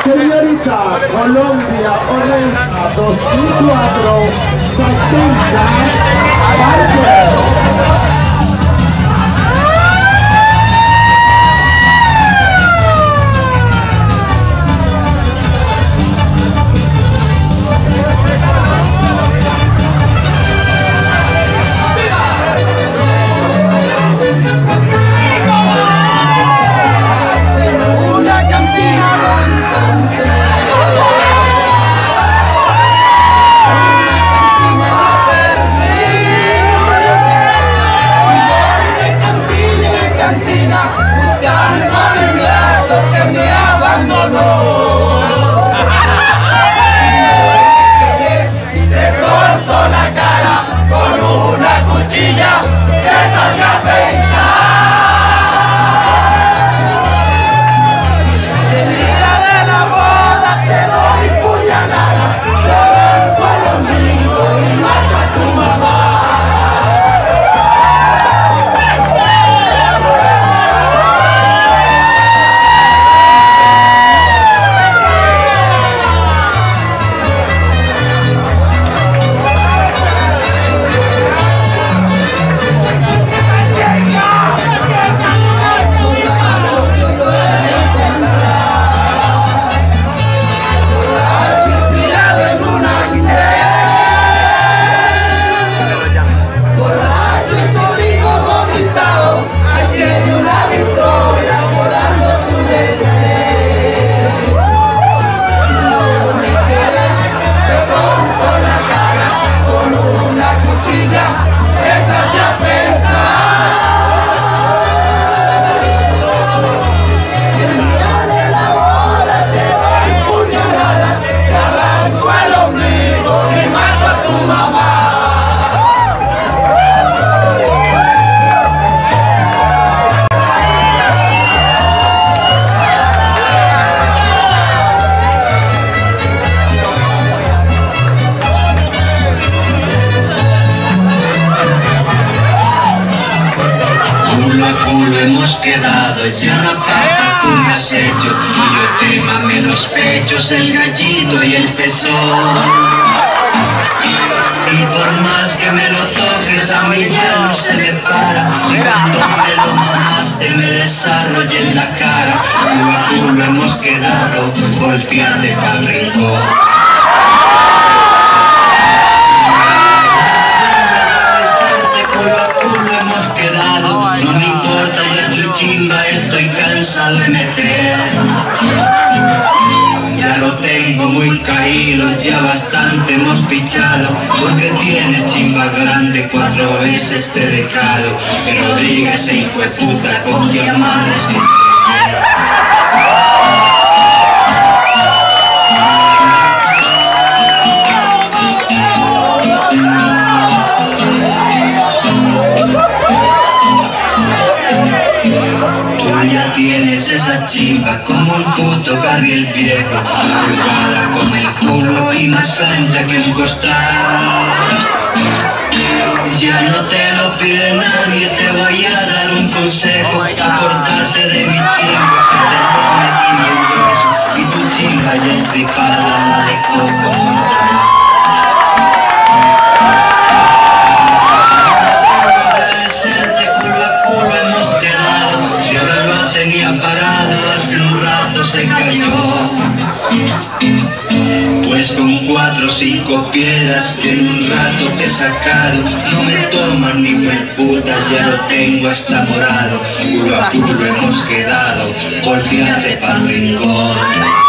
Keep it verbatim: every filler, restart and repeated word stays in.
Señorita Colombia Oreja dos mil cuatro, Sachenta Parker. Hemos quedado, ya la pata tú me has hecho, y yo te mamé los pechos, el gallito y el pezón. Y por más que me lo toques, a mí ya no se me para, y cuando me lo mamaste me desarrollé en la cara. Culo a culo hemos quedado, volteate pa'l rincón. Chimba, estoy cansado de meter. Ya lo tengo muy caído, ya bastante hemos pichado, porque tienes chimba grande, cuatro veces te he dejado. Pero diga ese hijo de puta con que amaneciste. Ya tienes esa chimba como un puto carriel viejo, arrugada como el culo y más ancha que un costal. Ya no te lo pide nadie, te voy a dar un consejo, acordate de mi chimba que te lo metí en grueso, y tu chimba ya estripada la dejó como un trabajo. Tenía parado, hace un rato se cayó. Pues con cuatro o cinco piedras que en un rato te he sacado, no me toman ni por puta, ya lo tengo hasta morado. Culo a culo hemos quedado, volteate pa'l rincón.